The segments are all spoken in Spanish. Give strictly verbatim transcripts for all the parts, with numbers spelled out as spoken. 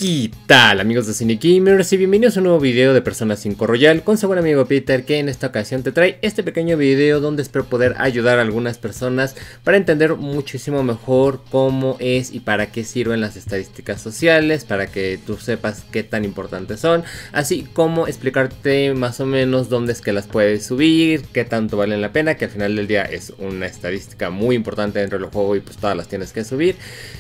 ¿Qué tal, amigos de Cinegamers? Y bienvenidos a un nuevo video de Persona cinco Royal con su buen amigo Peter, que en esta ocasión te trae este pequeño video donde espero poder ayudar a algunas personas para entender muchísimo mejor cómo es y para qué sirven las estadísticas sociales, para que tú sepas qué tan importantes son, así como explicarte más o menos dónde es que las puedes subir, qué tanto valen la pena, que al final del día es una estadística muy importante dentro del juego y pues todas las tienes que subir.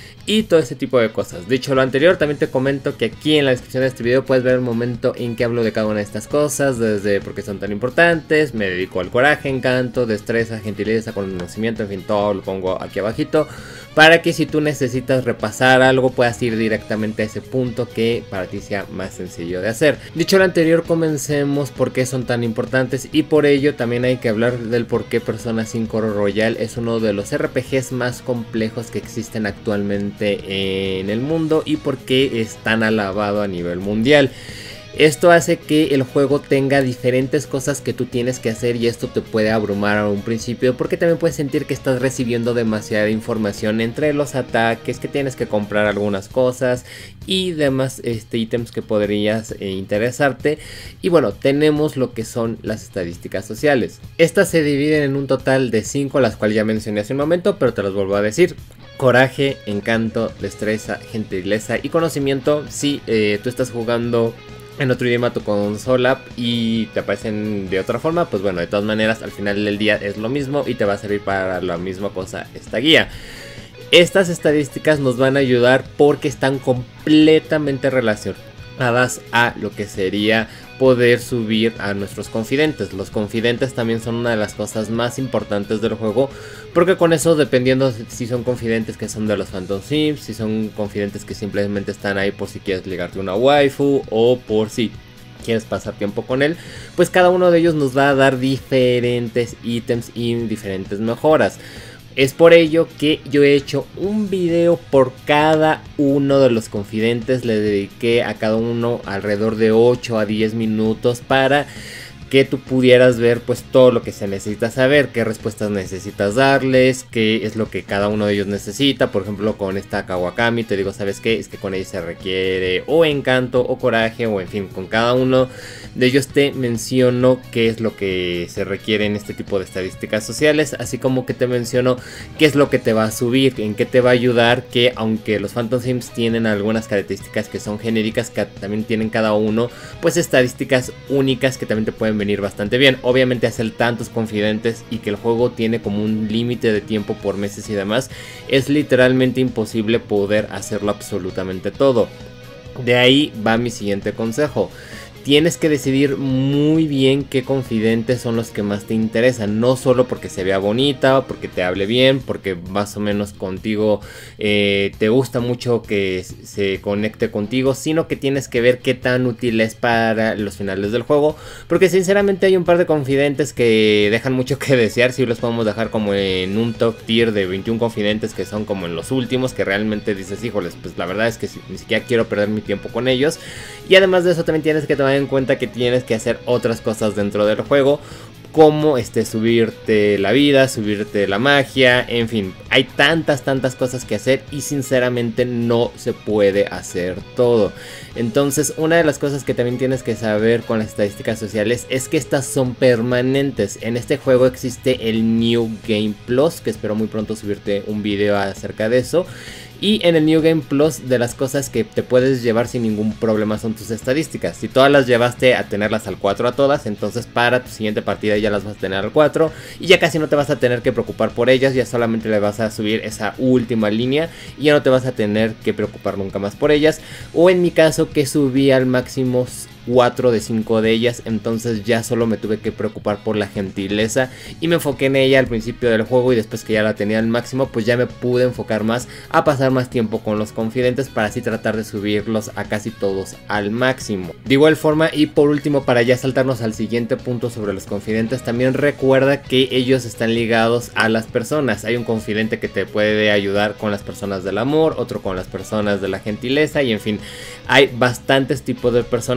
Y todo ese tipo de cosas. Dicho lo anterior, también te comento que aquí en la descripción de este video puedes ver el momento en que hablo de cada una de estas cosas, desde por qué son tan importantes, me dedico al coraje, encanto, destreza, gentileza, conocimiento, en fin, todo lo pongo aquí abajito, para que si tú necesitas repasar algo puedas ir directamente a ese punto que para ti sea más sencillo de hacer. Dicho lo anterior, comencemos por qué son tan importantes, y por ello también hay que hablar del por qué Persona cinco Royal es uno de los R P Gs más complejos que existen actualmente en el mundo y por qué es tan alabado a nivel mundial. Esto hace que el juego tenga diferentes cosas que tú tienes que hacer, y esto te puede abrumar a un principio porque también puedes sentir que estás recibiendo demasiada información entre los ataques, que tienes que comprar algunas cosas y demás este, ítems que podrías eh, interesarte. Y bueno, tenemos lo que son las estadísticas sociales. Estas se dividen en un total de cinco, las cuales ya mencioné hace un momento, pero te las vuelvo a decir. Coraje, encanto, destreza, gentileza y conocimiento. Si eh, tú estás jugando en otro idioma tu consola y te aparecen de otra forma, pues bueno, de todas maneras al final del día es lo mismo y te va a servir para la misma cosa esta guía. Estas estadísticas nos van a ayudar porque están completamente relacionadas a lo que sería poder subir a nuestros confidentes. Los confidentes también son una de las cosas más importantes del juego, porque con eso, dependiendo si son confidentes que son de los Phantom Sims, si son confidentes que simplemente están ahí por si quieres ligarte una waifu o por si quieres pasar tiempo con él, pues cada uno de ellos nos va a dar diferentes ítems y diferentes mejoras. Es por ello que yo he hecho un video por cada uno de los confidentes. Le dediqué a cada uno alrededor de ocho a diez minutos para que tú pudieras ver pues todo lo que se necesita saber, qué respuestas necesitas darles, qué es lo que cada uno de ellos necesita. Por ejemplo, con esta Kawakami te digo, ¿sabes qué? Es que con ella se requiere o encanto o coraje, o en fin, con cada uno de ellos te menciono qué es lo que se requiere en este tipo de estadísticas sociales, así como que te menciono qué es lo que te va a subir, en qué te va a ayudar, que aunque los Phantom Sims tienen algunas características que son genéricas, que también tienen cada uno pues estadísticas únicas que también te pueden venir bastante bien. Obviamente hacer tantos confidentes y que el juego tiene como un límite de tiempo por meses y demás, es literalmente imposible poder hacerlo absolutamente todo. De ahí va mi siguiente consejo. Tienes que decidir muy bien qué confidentes son los que más te interesan. No solo porque se vea bonita, porque te hable bien, porque más o menos contigo eh, te gusta mucho que se conecte contigo, sino que tienes que ver qué tan útil es para los finales del juego. Porque sinceramente hay un par de confidentes que dejan mucho que desear. Si los podemos dejar como en un top tier de veintiún confidentes, que son como en los últimos, que realmente dices, híjoles, pues la verdad es que ni siquiera quiero perder mi tiempo con ellos. Y además de eso también tienes que tomar en cuenta que tienes que hacer otras cosas dentro del juego, como este, subirte la vida, subirte la magia, en fin, hay tantas tantas cosas que hacer y sinceramente no se puede hacer todo. Entonces, una de las cosas que también tienes que saber con las estadísticas sociales es que estas son permanentes. En este juego existe el New Game Plus, que espero muy pronto subirte un video acerca de eso. Y en el New Game Plus, de las cosas que te puedes llevar sin ningún problema son tus estadísticas. Si todas las llevaste a tenerlas al cuatro a todas, entonces para tu siguiente partida ya las vas a tener al cuatro. Y ya casi no te vas a tener que preocupar por ellas, ya solamente le vas a subir esa última línea y ya no te vas a tener que preocupar nunca más por ellas. O en mi caso, que subí al máximo cuatro de cinco de ellas, entonces ya solo me tuve que preocupar por la gentileza y me enfoqué en ella al principio del juego, y después que ya la tenía al máximo pues ya me pude enfocar más a pasar más tiempo con los confidentes para así tratar de subirlos a casi todos al máximo. De igual forma, y por último, para ya saltarnos al siguiente punto sobre los confidentes, también recuerda que ellos están ligados a las personas. Hay un confidente que te puede ayudar con las personas del amor, otro con las personas de la gentileza, y en fin, hay bastantes tipos de personas y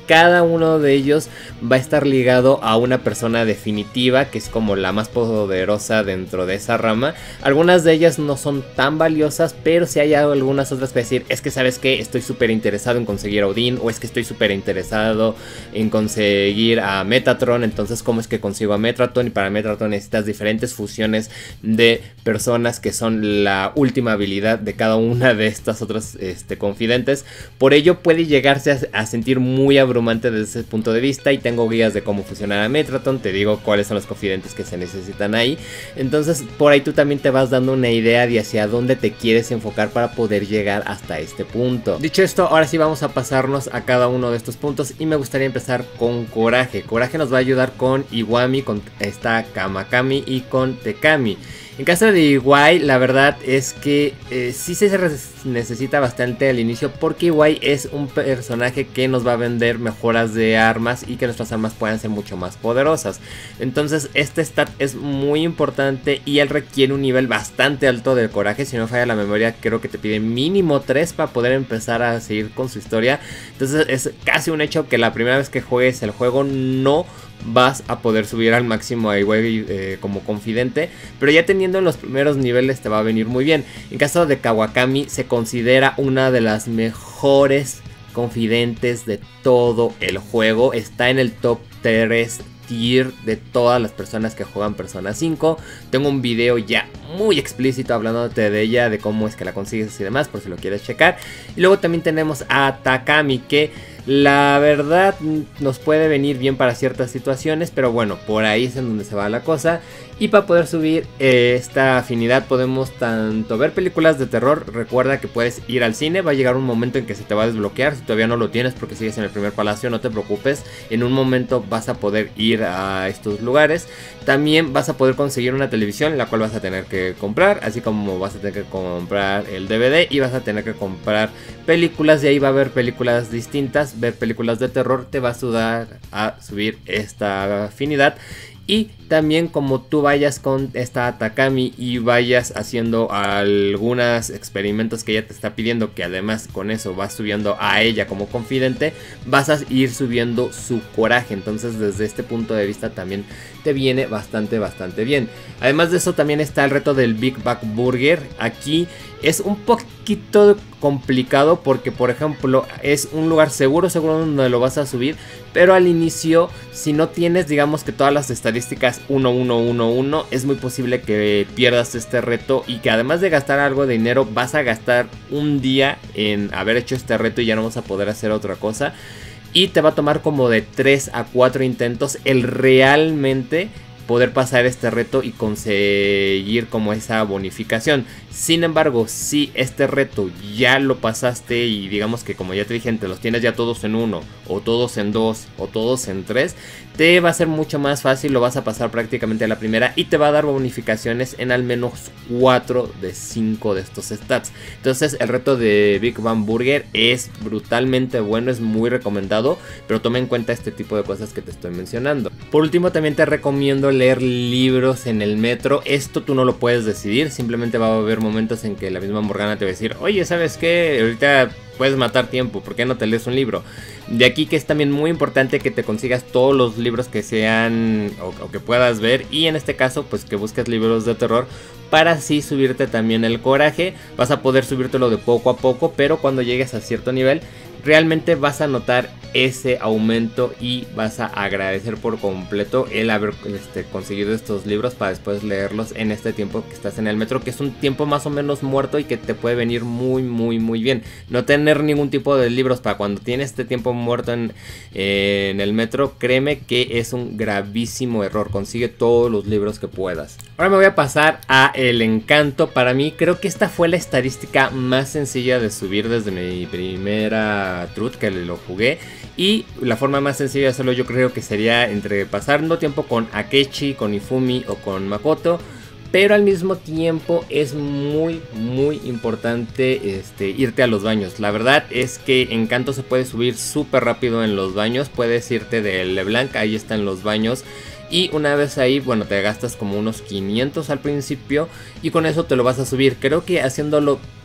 cada uno de ellos va a estar ligado a una persona definitiva, que es como la más poderosa dentro de esa rama. Algunas de ellas no son tan valiosas, pero si hay algunas otras que decir, es que sabes que estoy súper interesado en conseguir a Odín, o es que estoy súper interesado en conseguir a Metatron, entonces cómo es que consigo a Metatron, y para Metatron necesitas diferentes fusiones de personas que son la última habilidad de cada una de estas otras este, confidentes. Por ello puede llegarse a, a sentir muy abrumante desde ese punto de vista, y tengo guías de cómo fusionar a Metatron, te digo cuáles son los confidentes que se necesitan ahí. Entonces por ahí tú también te vas dando una idea de hacia dónde te quieres enfocar para poder llegar hasta este punto. Dicho esto, ahora sí vamos a pasarnos a cada uno de estos puntos, y me gustaría empezar con Coraje. Coraje nos va a ayudar con Iwami, con esta Kamakami y con Tekami. En caso de Iwai, la verdad es que eh, sí se necesita bastante al inicio, porque Iwai es un personaje que nos va a vender mejoras de armas y que nuestras armas puedan ser mucho más poderosas. Entonces este stat es muy importante y él requiere un nivel bastante alto de Coraje. Si no falla la memoria, creo que te pide mínimo tres para poder empezar a seguir con su historia. Entonces es casi un hecho que la primera vez que juegues el juego no vas a poder subir al máximo a Iwai eh, como confidente, pero ya teniendo en los primeros niveles te va a venir muy bien. En caso de Kawakami, se considera una de las mejores confidentes de todo el juego. Está en el top tres tier de todas las personas que juegan Persona cinco. Tengo un video ya muy explícito hablándote de ella, de cómo es que la consigues y demás, por si lo quieres checar. Y luego también tenemos a Takami, que la verdad nos puede venir bien para ciertas situaciones, pero bueno, por ahí es en donde se va la cosa. Y para poder subir eh, esta afinidad podemos tanto ver películas de terror. Recuerda que puedes ir al cine, va a llegar un momento en que se te va a desbloquear. Si todavía no lo tienes porque sigues en el primer palacio, no te preocupes, en un momento vas a poder ir a estos lugares. También vas a poder conseguir una televisión, la cual vas a tener que comprar, así como vas a tener que comprar el D V D y vas a tener que comprar películas. Y ahí va a haber películas distintas, ver películas de terror te va a ayudar a subir esta afinidad. Y también como tú vayas con esta Takami y vayas haciendo algunos experimentos que ella te está pidiendo, que además con eso vas subiendo a ella como confidente, vas a ir subiendo su coraje. Entonces desde este punto de vista también te viene bastante bastante bien. Además de eso también está el reto del Big Back Burger. Aquí es un poquito complicado porque, por ejemplo, es un lugar seguro, seguro donde lo vas a subir, pero al inicio, si no tienes, digamos que todas las estadísticas uno, uno, uno, uno, es muy posible que pierdas este reto y que además de gastar algo de dinero, vas a gastar un día en haber hecho este reto y ya no vas a poder hacer otra cosa. Y te va a tomar como de tres a cuatro intentos el realmente poder pasar este reto y conseguir como esa bonificación. Sin embargo, si este reto ya lo pasaste y digamos que, como ya te dije, te los tienes ya todos en uno, o todos en dos, o todos en tres, te va a ser mucho más fácil, lo vas a pasar prácticamente a la primera y te va a dar bonificaciones en al menos cuatro de cinco de estos stats. Entonces el reto de Big Bang Burger es brutalmente bueno, es muy recomendado, pero toma en cuenta este tipo de cosas que te estoy mencionando. Por último, también te recomiendo leer libros en el metro. Esto tú no lo puedes decidir, simplemente va a haber momentos en que la misma Morgana te va a decir: oye, ¿sabes qué? Ahorita puedes matar tiempo, ¿por qué no te lees un libro? De aquí que es también muy importante que te consigas todos los libros que sean o, o que puedas ver, y en este caso pues que busques libros de terror para así subirte también el coraje. Vas a poder subírtelo de poco a poco, pero cuando llegues a cierto nivel realmente vas a notar ese aumento y vas a agradecer por completo el haber este, conseguido estos libros para después leerlos en este tiempo que estás en el metro, que es un tiempo más o menos muerto y que te puede venir muy muy muy bien. No tener ningún tipo de libros para cuando tienes este tiempo muerto en, eh, en el metro, créeme que es un gravísimo error. Consigue todos los libros que puedas. Ahora me voy a pasar a el encanto. Para mí creo que esta fue la estadística más sencilla de subir desde mi primera truth que lo jugué, y la forma más sencilla de hacerlo yo creo que sería entre pasando tiempo con Akechi, con Ifumi o con Makoto. Pero al mismo tiempo es muy muy importante este, irte a los baños. La verdad es que Encanto se puede subir súper rápido en los baños. Puedes irte de LeBlanc, ahí están los baños. Y una vez ahí, bueno, te gastas como unos quinientos al principio y con eso te lo vas a subir. Creo que haciéndolo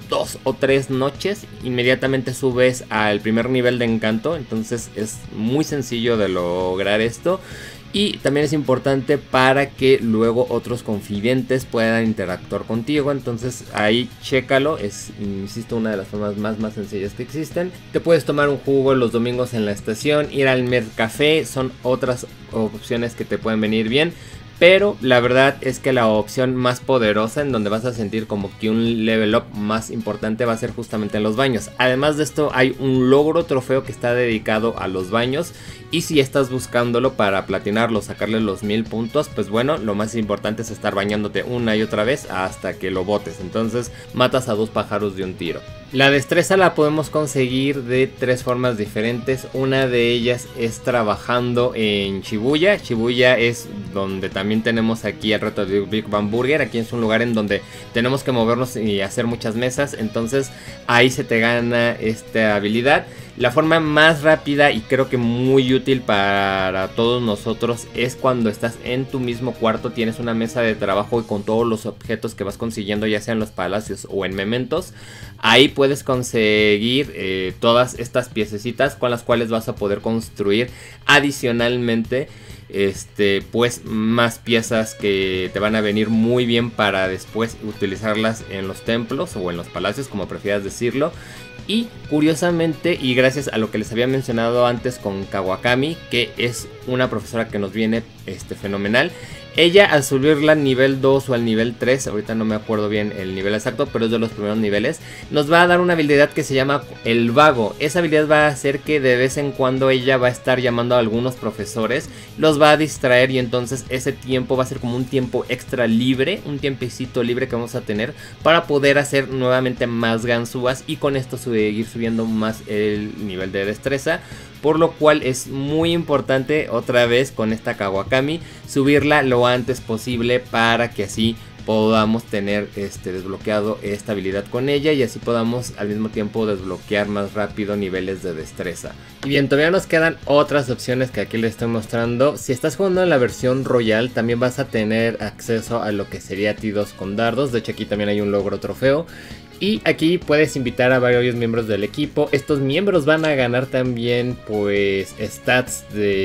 dos o tres noches, inmediatamente subes al primer nivel de encanto. Entonces es muy sencillo de lograr esto. Y también es importante para que luego otros confidentes puedan interactuar contigo. Entonces ahí chécalo. Es, insisto, una de las formas más, más sencillas que existen. Te puedes tomar un jugo los domingos en la estación, ir al Mercafé. Son otras opciones que te pueden venir bien. Pero la verdad es que la opción más poderosa, en donde vas a sentir como que un level up más importante, va a ser justamente en los baños. Además de esto, hay un logro trofeo que está dedicado a los baños. Y si estás buscándolo para platinarlo, sacarle los mil puntos, pues bueno, lo más importante es estar bañándote una y otra vez hasta que lo botes. Entonces matas a dos pájaros de un tiro. La destreza la podemos conseguir de tres formas diferentes. Una de ellas es trabajando en Shibuya. Shibuya es donde también tenemos aquí el reto de Big Bang Burger. Aquí es un lugar en donde tenemos que movernos y hacer muchas mesas. Entonces ahí se te gana esta habilidad. La forma más rápida y creo que muy útil para todos nosotros es cuando estás en tu mismo cuarto, tienes una mesa de trabajo y con todos los objetos que vas consiguiendo, ya sea en los palacios o en mementos. Ahí puedes conseguir eh, todas estas piececitas con las cuales vas a poder construir adicionalmente este pues más piezas que te van a venir muy bien para después utilizarlas en los templos o en los palacios, como prefieras decirlo. Y curiosamente, y gracias a lo que les había mencionado antes con Kawakami, que es una profesora que nos viene este, fenomenal, ella al subirla al nivel dos o al nivel tres, ahorita no me acuerdo bien el nivel exacto, pero es de los primeros niveles, nos va a dar una habilidad que se llama el vago. Esa habilidad va a hacer que de vez en cuando ella va a estar llamando a algunos profesores, los va a distraer y entonces ese tiempo va a ser como un tiempo extra libre, un tiempecito libre que vamos a tener para poder hacer nuevamente más ganzúas y con esto seguir subiendo más el nivel de destreza. Por lo cual es muy importante otra vez con esta Kawakami subirla lo antes posible para que así podamos tener este desbloqueado esta habilidad con ella y así podamos al mismo tiempo desbloquear más rápido niveles de destreza. Y bien, todavía nos quedan otras opciones que aquí les estoy mostrando. Si estás jugando en la versión Royal también vas a tener acceso a lo que sería T dos con dardos. De hecho aquí también hay un logro trofeo. Y aquí puedes invitar a varios miembros del equipo. Estos miembros van a ganar también pues stats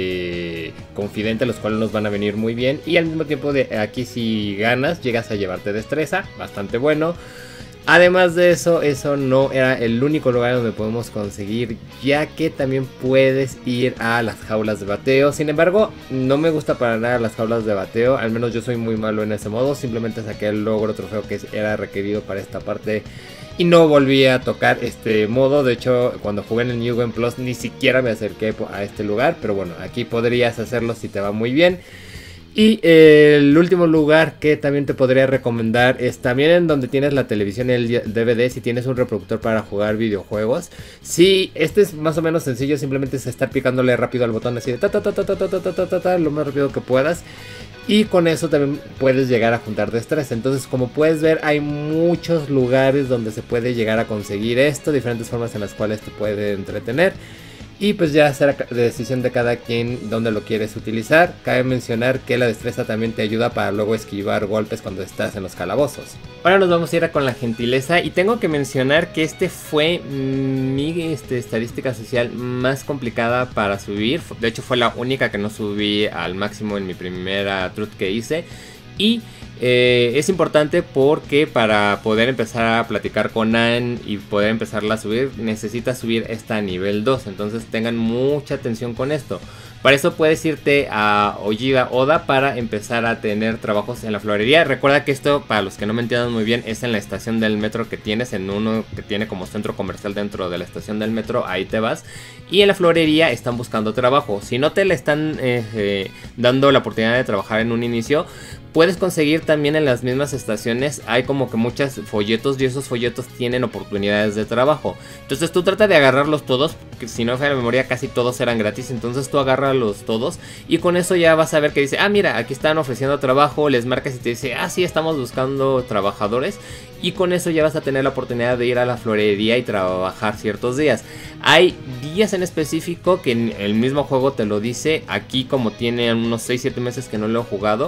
de confidente, los cuales nos van a venir muy bien. Y al mismo tiempo de aquí si ganas llegas a llevarte destreza, bastante bueno. Además de eso, eso no era el único lugar donde podemos conseguir, ya que también puedes ir a las jaulas de bateo. Sin embargo, no me gusta para nada las jaulas de bateo, al menos yo soy muy malo en ese modo. Simplemente saqué el logro trofeo que era requerido para esta parte y no volví a tocar este modo. De hecho, cuando jugué en el New Game Plus ni siquiera me acerqué a este lugar, pero bueno, aquí podrías hacerlo si te va muy bien. Y eh, el último lugar que también te podría recomendar es también en donde tienes la televisión y el D V D, si tienes un reproductor para jugar videojuegos. Sí, este es más o menos sencillo, simplemente es estar picándole rápido al botón así de ta ta ta ta ta ta ta ta ta ta, ta lo más rápido que puedas. Y con eso también puedes llegar a juntar destreza. Entonces, como puedes ver, hay muchos lugares donde se puede llegar a conseguir esto, diferentes formas en las cuales te puede entretener. Y pues ya será decisión de cada quien dónde lo quieres utilizar. Cabe mencionar que la destreza también te ayuda para luego esquivar golpes cuando estás en los calabozos. Ahora nos vamos a ir a con la gentileza. Y tengo que mencionar que este fue mi este, estadística social más complicada para subir. De hecho fue la única que no subí al máximo en mi primera truth que hice. Y eh, es importante porque para poder empezar a platicar con Anne y poder empezarla a subir, necesitas subir esta a nivel dos. Entonces tengan mucha atención con esto. Para eso puedes irte a Ojida Oda para empezar a tener trabajos en la florería. Recuerda que esto, para los que no me entiendan muy bien, es en la estación del metro que tienes, en uno que tiene como centro comercial dentro de la estación del metro, ahí te vas. Y en la florería están buscando trabajo. Si no te le están eh, eh, dando la oportunidad de trabajar en un inicio, puedes conseguir también en las mismas estaciones. Hay como que muchos folletos y esos folletos tienen oportunidades de trabajo. Entonces tú trata de agarrarlos todos, que si no fue la memoria casi todos eran gratis. Entonces tú agárralos todos y con eso ya vas a ver que dice, ah mira, aquí están ofreciendo trabajo. Les marcas y te dice, ah sí, estamos buscando trabajadores. Y con eso ya vas a tener la oportunidad de ir a la florería y trabajar ciertos días. Hay días en específico que en el mismo juego te lo dice. Aquí como tiene unos seis siete meses que no lo he jugado,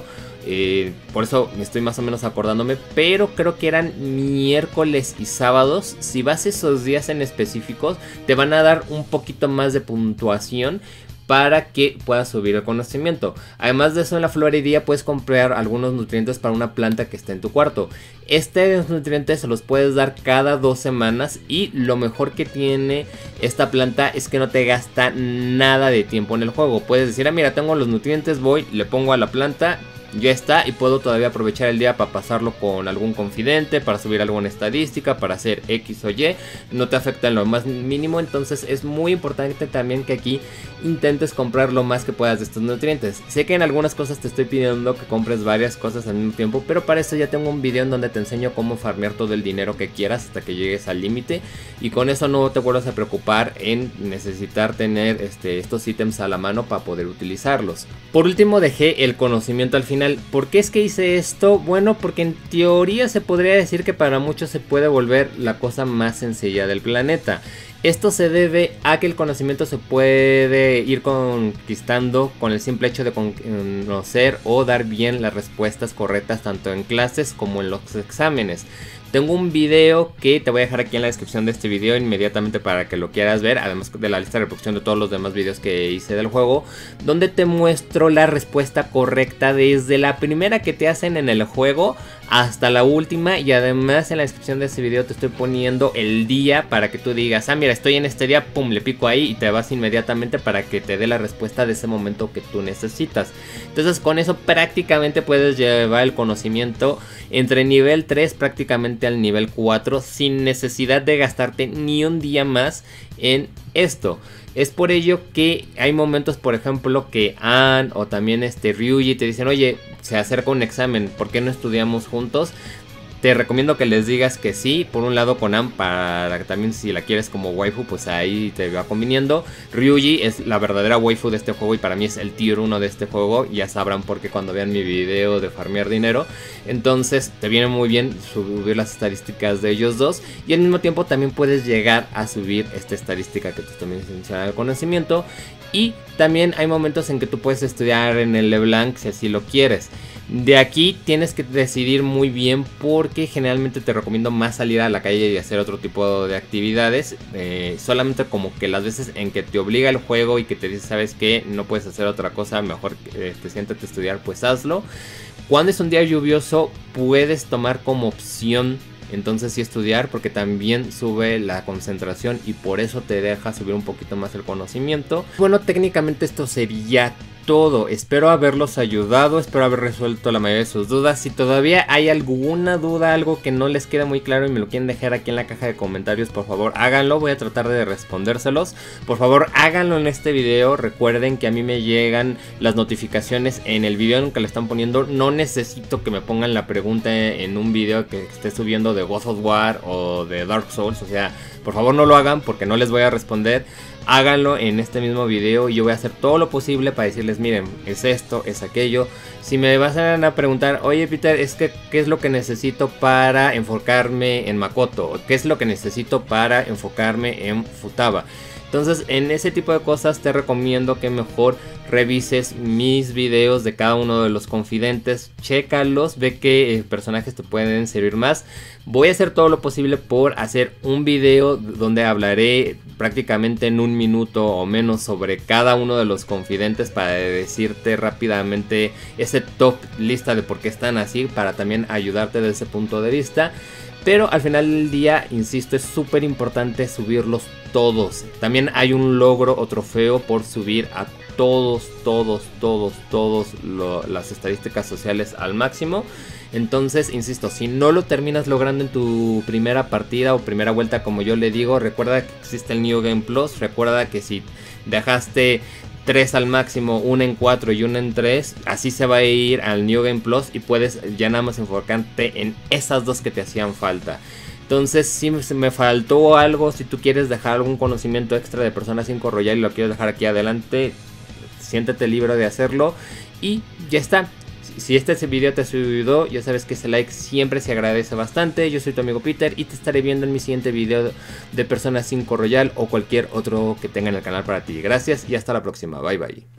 Eh, por eso me estoy más o menos acordándome, pero creo que eran miércoles y sábados. Si vas esos días en específicos, te van a dar un poquito más de puntuación para que puedas subir el conocimiento. Además de eso, en la florería puedes comprar algunos nutrientes para una planta que esté en tu cuarto. Estos nutrientes se los puedes dar cada dos semanas, y lo mejor que tiene esta planta es que no te gasta nada de tiempo en el juego. Puedes decir, ah, mira, tengo los nutrientes, voy, le pongo a la planta, ya está, y puedo todavía aprovechar el día para pasarlo con algún confidente, para subir alguna estadística, para hacer X o Y. No te afecta en lo más mínimo. Entonces es muy importante también que aquí intentes comprar lo más que puedas de estos nutrientes. Sé que en algunas cosas te estoy pidiendo que compres varias cosas al mismo tiempo, pero para eso ya tengo un video en donde te enseño cómo farmear todo el dinero que quieras hasta que llegues al límite, y con eso no te vuelvas a preocupar en necesitar tener este, estos ítems a la mano para poder utilizarlos. Por último, dejé el conocimiento al final. ¿Por qué es que hice esto? Bueno, porque en teoría se podría decir que para muchos se puede volver la cosa más sencilla del planeta. Esto se debe a que el conocimiento se puede ir conquistando con el simple hecho de conocer o dar bien las respuestas correctas tanto en clases como en los exámenes. Tengo un video que te voy a dejar aquí en la descripción de este video inmediatamente para que lo quieras ver, además de la lista de reproducción de todos los demás videos que hice del juego, donde te muestro la respuesta correcta desde la primera que te hacen en el juego hasta la última, y además en la descripción de este video te estoy poniendo el día para que tú digas, ah, mira, estoy en este día, pum, le pico ahí y te vas inmediatamente para que te dé la respuesta de ese momento que tú necesitas. Entonces con eso prácticamente puedes llevar el conocimiento entre nivel tres prácticamente al nivel cuatro sin necesidad de gastarte ni un día más en esto. Es por ello que hay momentos, por ejemplo, que Ann o también este Ryuji te dicen, oye, se acerca un examen, ¿por qué no estudiamos juntos? Te recomiendo que les digas que sí, por un lado con Ann, para que también si la quieres como waifu, pues ahí te va conviniendo. Ryuji es la verdadera waifu de este juego y para mí es el tier uno de este juego, ya sabrán por qué cuando vean mi video de farmear dinero. Entonces te viene muy bien subir las estadísticas de ellos dos, y al mismo tiempo también puedes llegar a subir esta estadística que te estoy mencionando, el conocimiento. Y también hay momentos en que tú puedes estudiar en el LeBlanc si así lo quieres. De aquí tienes que decidir muy bien, porque generalmente te recomiendo más salir a la calle y hacer otro tipo de actividades. Eh, solamente como que las veces en que te obliga el juego y que te dice, sabes que no puedes hacer otra cosa, mejor eh, te siéntate a estudiar, pues hazlo. Cuando es un día lluvioso puedes tomar como opción entonces sí estudiar, porque también sube la concentración y por eso te deja subir un poquito más el conocimiento. Bueno, técnicamente esto sería todo. Espero haberlos ayudado, espero haber resuelto la mayoría de sus dudas. Si todavía hay alguna duda, algo que no les queda muy claro y me lo quieren dejar aquí en la caja de comentarios, por favor háganlo, voy a tratar de respondérselos. Por favor háganlo en este video. Recuerden que a mí me llegan las notificaciones en el video en que le están poniendo. No necesito que me pongan la pregunta en un video que esté subiendo de God of War o de Dark Souls, o sea, por favor no lo hagan porque no les voy a responder. Háganlo en este mismo video y yo voy a hacer todo lo posible para decirles, miren, es esto, es aquello. Si me vas a preguntar, oye Peter, es que ¿qué es lo que necesito para enfocarme en Makoto? ¿Qué es lo que necesito para enfocarme en Futaba? Entonces en ese tipo de cosas te recomiendo que mejor revises mis videos de cada uno de los confidentes, chécalos, ve qué eh, personajes te pueden servir más. Voy a hacer todo lo posible por hacer un video donde hablaré prácticamente en un minuto o menos sobre cada uno de los confidentes para decirte rápidamente ese top lista de por qué están así, para también ayudarte desde ese punto de vista. Pero al final del día, insisto, es súper importante subirlos todos. También hay un logro o trofeo por subir a todos, todos, todos, todos lo, las estadísticas sociales al máximo. Entonces, insisto, si no lo terminas logrando en tu primera partida o primera vuelta, como yo le digo, recuerda que existe el New Game Plus. Recuerda que si dejaste tres al máximo, una en cuatro y una en tres, así se va a ir al New Game Plus y puedes ya nada más enfocarte en esas dos que te hacían falta. Entonces, si me faltó algo, si tú quieres dejar algún conocimiento extra de Persona cinco Royal y lo quieres dejar aquí adelante, siéntete libre de hacerlo y ya está. Si este video te ayudó, ya sabes que ese like siempre se agradece bastante. Yo soy tu amigo Peter y te estaré viendo en mi siguiente video de Persona cinco Royal o cualquier otro que tenga en el canal para ti. Gracias y hasta la próxima. Bye bye.